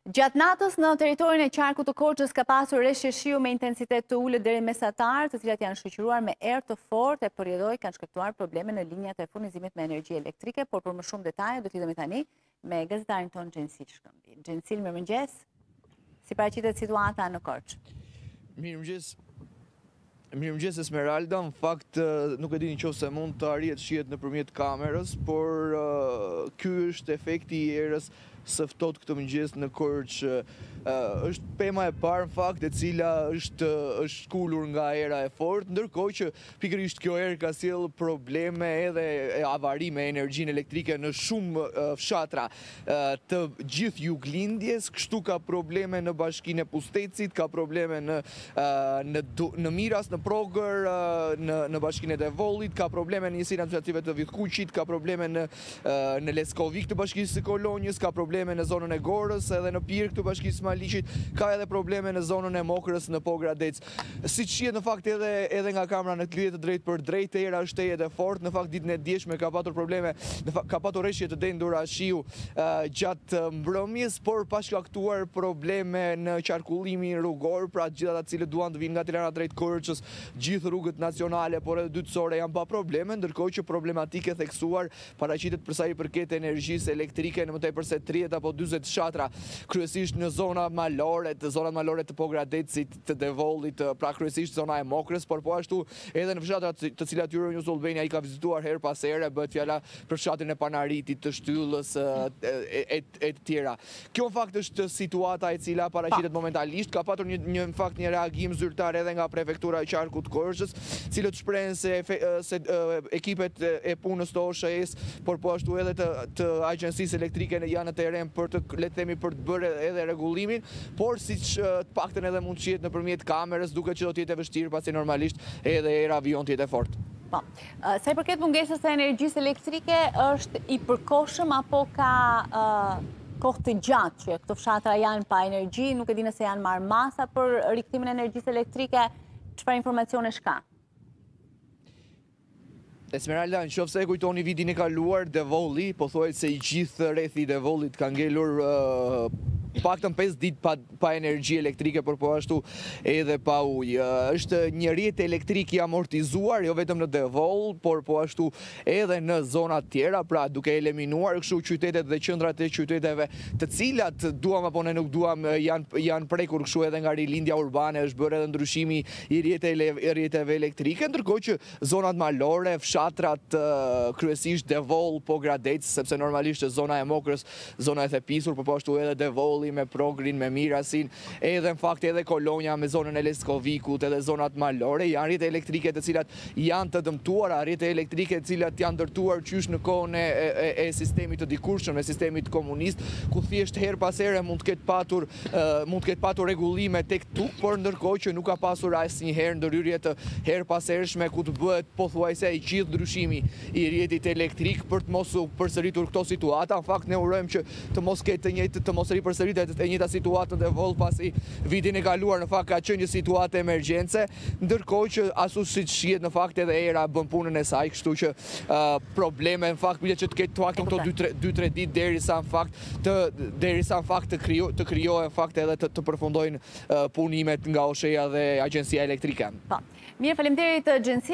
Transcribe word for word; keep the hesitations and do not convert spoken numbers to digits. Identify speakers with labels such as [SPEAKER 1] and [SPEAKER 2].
[SPEAKER 1] Gjatë natës në teritorin e qarkut të Korçës ka pasur reshje shiu me intensitet të ulët deri mesatar, të cilat janë shoqëruar me erë të fortë e përjedhoj kanë shkaktuar probleme në linjat e furnizimit me energji elektrike, por për më shumë detaje do t'i dhemi tani me gazetarin ton Gjensil Shkëmbi. Gjensil, mirëmëngjes. Si paraqitet situata në Korçë?
[SPEAKER 2] Mirëmëngjes. Mirëmëngjes Esmeralda, në fakt nuk e dini nëse mund të arrihet shihet nëpërmjet kamerës, por uh, ky është efekti i erës së ftohtë këtë mëngjes në Korçë. Uh, është pema e parë në fakt e cila është është shkulur nga era e fortë, ndërkohë që pikërisht kjo erë ka sjellë probleme edhe avari me energjinë elektrike në shumë uh, fshatra uh, të gjithë juglindjes, kështu ka probleme në bashkinë e Pustecit, ka probleme në uh, në, në Miras, në Progrër, uh, në në bashkinë e Devollit, ka probleme në njësinë administrative të Vithkuqit, ka probleme në uh, në Leskovik të bashkisë së Kolonjës, ka probleme në zonën e Gorës, edhe në Pirk të bashkisë së Maliqit, ka edhe probleme në zonën e Mokrës në Pogradec. Siç shihet në fakt edhe edhe nga kamera në lidhje të drejtë për drejtë, era është e fortë, në fakt ditën e dieshme ka patur probleme, në fakt ka patur reshje të dendura shiu uh, gjatë mbrëmjes, por pa shkaktuar probleme në qarkullimin rrugor, pra të gjithë ata të cilët duan të vinë nga Tirana drejt Korçës, gjithë rrugët nacionale por edhe dytësore janë pa probleme, ndërkohë që problematike theksuar paraqitet për sa i përket energjisë elektrike në më tepër se tridhjetë apo dyzet fshatra, kryesisht në zona malore, të zonat malore të Pogradecit, të Devollit, pra kryesisht zona e Mokrës, por po ashtu edhe në fshatrat të cilat Euronews Albania i ka vizituar her pas here, bëhet fjala për fshatin e Panaritit, të Shtyllës e, e, e të tjera. Kjo në fakt është situata e cila paraqitet momentalisht, ka patur një, një në fakt një reagim zyrtar edhe nga prefektura e qarkut Korçës, cilët shprehen se, se uh, ekipet e punës të O S H E-s, por po ashtu edhe të, të agjencisë elektrike janë në teren për të le të themi për të bërë edhe rregullimin, por siç të paktën edhe mund të shihet nëpërmjet kamerës, duket që do të jetë e vështirë pasi normalisht edhe era avion të jetë e fortë.
[SPEAKER 1] Po. Sa i përket mungesës së energjisë elektrike, është i përkohshëm apo ka uh, kohë të gjatë që këto fshatra janë pa energji, nuk e di nëse janë marrë masa për rikthimin e energjisë elektrike, çfarë informacionesh ka?
[SPEAKER 2] Esmeralda, në qoftë se e kujtoni vitin e kaluar, Devolli, po thuhet se i gjithë rrethi i Devollit ka ngelur uh, paktën pesë ditë pa, pa energji elektrike, por po ashtu edhe pa ujë. Uh, është një rrjet elektrik i amortizuar, jo vetëm në Devoll, por po ashtu edhe në zona të tjera, pra duke eliminuar kështu qytetet dhe qendrat e qyteteve, të cilat duam apo ne nuk duam janë janë prekur kështu edhe nga rilindja urbane, është bërë edhe ndryshimi i rrjeteve elektrike, ndërkohë që zonat malore, fshatrat uh, kryesisht Devoll, Pogradec, sepse normalisht zona e Mokrës, zona e thepisur, por po ashtu edhe Devolli me Progrin, me Mirasin, edhe në fakt edhe Kolonja me zonën e Leskovikut, edhe zonat malore, janë rrjete elektrike të cilat janë të dëmtuara, rrjete elektrike të cilat janë ndërtuar qysh në kohën e, e, e sistemit të dikurshëm, e sistemit komunist, ku thjesht her pas here mund të ketë patur uh, mund të ketë patur rregullime tek tuk, por ndërkohë që nuk ka pasur asnjëherë ndërhyrje të her pas hershme ku të bëhet pothuajse i gjithë ndryshimi i rrjetit elektrik për të mos u përsëritur këto situata. Në fakt ne urojmë që të mos ketë të njëjtë të mos ripërsëritet e njëjta situatë në Devoll, pasi vitin e kaluar në fakt ka qenë një situatë emergjence, ndërkohë që ashtu siç shihet në fakt edhe era bën punën e saj, kështu që uh, probleme në fakt që të ketë tuak këto dy tre ditë derisa në fakt të derisa në fakt të krijo të krijohen në fakt edhe të, të përfundojnë uh, punimet nga O S H E-ja dhe Agjencia Elektrike.
[SPEAKER 1] Po. Mirë, faleminderit Gjensil.